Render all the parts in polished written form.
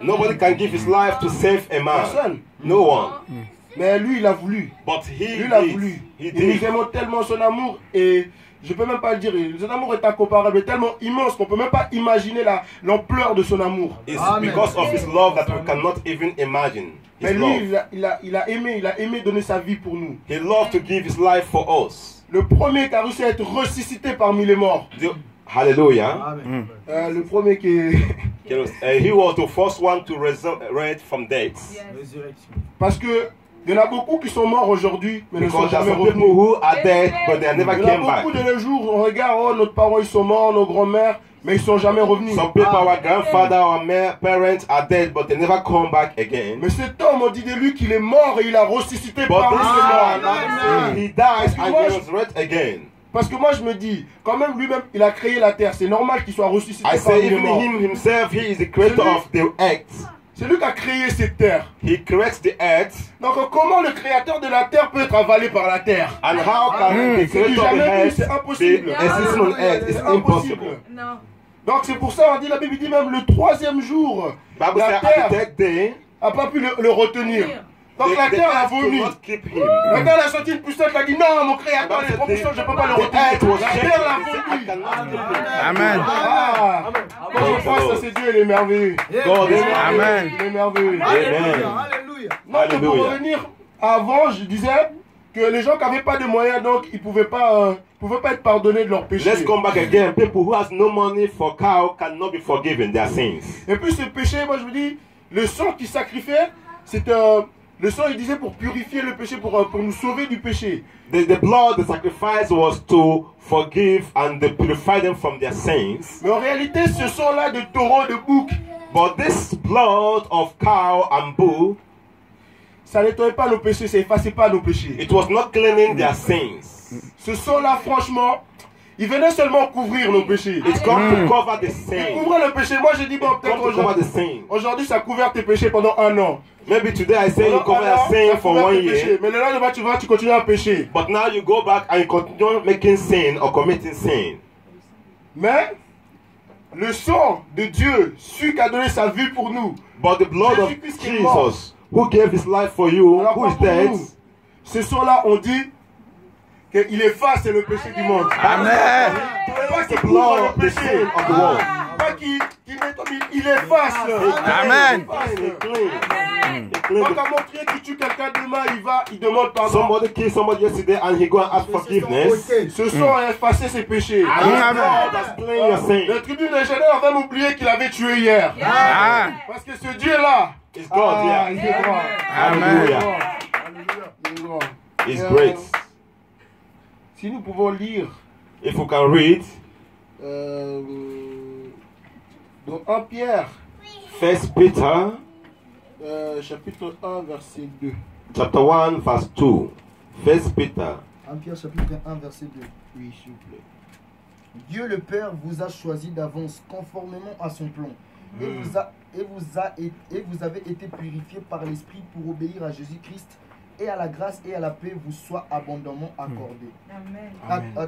Nobody can give his life to save a man. Personne. No one. Mais lui, il a voulu. But he Lui, il a did. voulu. He Et did. nous aimons tellement son amour et je peux même pas le dire. Son amour est incomparable, tellement immense qu'on peut même pas imaginer l'ampleur de son amour. It's because of his love that we cannot even imagine. Mais His lui, love. il a aimé donner sa vie pour nous. He loved to give his life for us. Le premier qui a réussi à être ressuscité parmi les morts. Hallelujah. Le premier qui est... He was the first one to resurrect from death. Parce que il y en a beaucoup qui sont morts aujourd'hui, mais ne sont Because there are jamais some people revenus. who are dead, but they never Il y en a came back. beaucoup de nos jours, on regarde, oh, nos parents ils sont morts, nos grands-mères, mais ils sont jamais revenus. Some people, our grandfather, our parents are dead, but they never come back again. Mais cet homme, on dit de lui qu'il est mort et il a ressuscité But parmi this les morts. man, he died and he resurrected again. Parce que moi je me dis, quand même lui-même, il a créé la terre, c'est normal qu'il soit ressuscité I parmi say, les even morts. him himself, he is the creator of the earth. C'est lui qui a créé cette terre. He creates the earth. Donc comment le créateur de la terre peut être avalé par la terre? And how can the creator of the Jamais vu, c'est earth impossible. be existing on earth? It's C'est impossible. impossible. Non. Donc c'est pour ça, on dit, la Bible dit même le troisième jour, Bible la says at terre the third day, n'a pas pu le retenir. Donc the la terre a earth could vomi. not keep him. La terre a sorti une puissance, elle a dit non, mon créateur, les propulsions, je ne peux pas le The earth retenir. was La shaking. terre l'a He said, I vomi. cannot keep him. Amen. Ah, quand je pense à c'est Dieu, il est merveilleux. God is Amen. Il est merveilleux. Amen. Donc pour Alléluia. revenir, avant, je disais que les gens qui n'avaient pas de moyens, donc ils ne pouvaient pas être pardonnés de leurs péchés. Let's come back again. People who has no money for cow cannot be forgiven their sins. Et puis ce péché, moi je me dis, le sang qui sacrifiait, c'est le sang, il disait pour purifier le péché, pour nous sauver du péché. The blood, the sacrifice was to forgive and to purify them from their sins. Mais en réalité, ce sang-là de taureau, de bouc, But this blood of cow and bull, ça nettoyait pas nos péchés, ça effaçait pas nos péchés. it was not cleaning their sins. Ce sang-là, franchement, il venait seulement couvrir nos péchés. It's come to cover the Il sin. couvrait le péché. Moi, j'ai dit, bon, Come peut-être to cover the aujourd'hui, sin. aujourd'hui, ça a couvert tes péchés pendant 1 an. Maybe today I say you Pendant cover 1 an, your sin ça a for couvert 1 tes péchés. year, Mais le lendemain, tu continues à pécher. but now you go back and you continue making sin or committing sin. Mais le sang de Dieu, celui qui a donné sa vie pour nous, But the blood of Jésus-Christ qui est mort. Jesus, who gave his life for you, alors who pas is pour dead, nous, ce sang-là, on dit qu'il efface le péché du monde. Amen. Pas qu'il the couvre blood, le the péché. sin of the world. Pas qu'il il efface. Amen. He clean. Donc à montrer qu'il tue quelqu'un demain, il demande pardon. Somebody killed somebody yesterday and he go and ask forgiveness. Ce sang a effacé ses péchés. And God has cleaned your sin. Le tribunal légionnaire a même oublié qu'il avait tué hier. Ah. Parce que ce Dieu-là, It's God, il yeah. est grand. Amen. Il est grand. It's Et, great. Si nous pouvons lire If you can read dans 1 Pierre, 1 Peter chapitre 1, verset 2. chapter 1 verse 2. 1 Peter. 1 Pierre chapitre 1 verset 2. Oui, s'il vous plaît. Dieu le Père vous a choisi d'avance conformément à son plan et vous avez été purifiés par l'Esprit pour obéir à Jésus-Christ et à la grâce et à la paix vous soient abondamment accordées. Amen.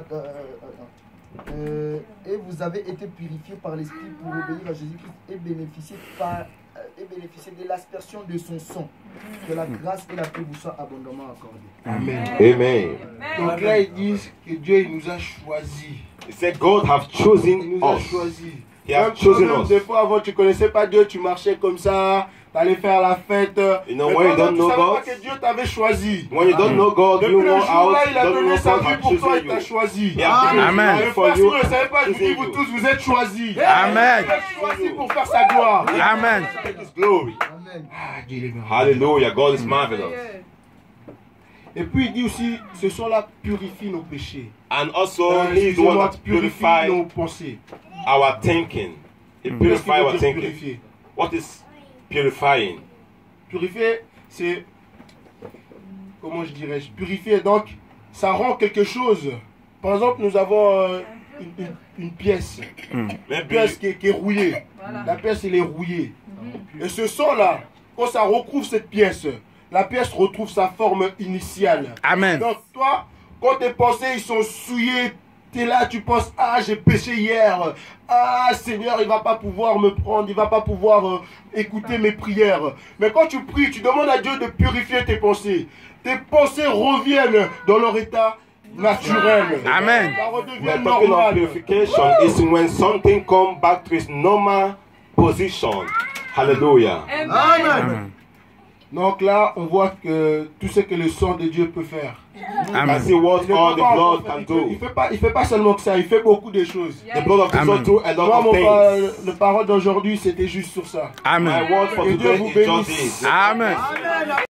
Et vous avez été purifiés par l'Esprit pour obéir à Jésus-Christ et bénéficier de l'aspersion de son sang. Que la grâce et la paix vous soient abondamment accordées. Amen. Amen. Donc là, ils disent que Dieu il nous a choisis. He said God have Il chosen nous a us. choisis. He has Même chosen toi-même, us. des fois, avant, tu connaissais pas Dieu, tu marchais comme ça, tu allais faire la fête. You know, Mais when you toi-même, don't tu know savais God, pas que Dieu t'avait choisi. when you don't know God, Depuis you le know jour-là, out, il a don't donné know sa God vie has pour toi, chosen il t'a you. choisi. He has given Amen. his Le life for frère, si you. vous ne savez pas, je vous dis, chosen vous you. tous, vous êtes choisis. Amen. Vous êtes choisis pour faire sa gloire. Amen. Take his glory. Amen. Ah, Dieu il est merveilleux. Hallelujah. God is marvelous. Et puis il dit aussi, ce sang-là purifie nos péchés. And also, He is the one Excusez-moi, that purifie purifies nos pensées. our thinking. He Qu'est-ce qu'il purifies veut our dire thinking. purifier? What is purifying? Purifier, c'est... Comment je dirais-je? Purifier, donc, ça rend quelque chose. Par exemple, nous avons une pièce. Une pièce qui est rouillée. Voilà. La pièce, elle est rouillée. Et ce sang-là, quand ça recouvre cette pièce, la pièce retrouve sa forme initiale. Amen. Donc, toi, quand tes pensées ils sont souillées, tu es là, tu penses, ah, j'ai péché hier. Ah, Seigneur, il va pas pouvoir me prendre, il va pas pouvoir écouter mes prières. Mais quand tu pries, tu demandes à Dieu de purifier tes pensées. Tes pensées reviennent dans leur état naturel. Amen. Ça We redevient are talking of normal. purification. It's when something comes back to its normal position. Hallelujah. Amen. Donc là, on voit que tout ce que le sang de Dieu peut faire. I see what Il ne all peut the pas blood en faire. can do. Il fait pas seulement que ça, il fait beaucoup de choses. The blood of Jesus Amen. do a lot Moi, of things. le parole d'aujourd'hui, c'était juste sur ça. My Amen. word for Que Dieu today vous is just bénisse. this. Amen.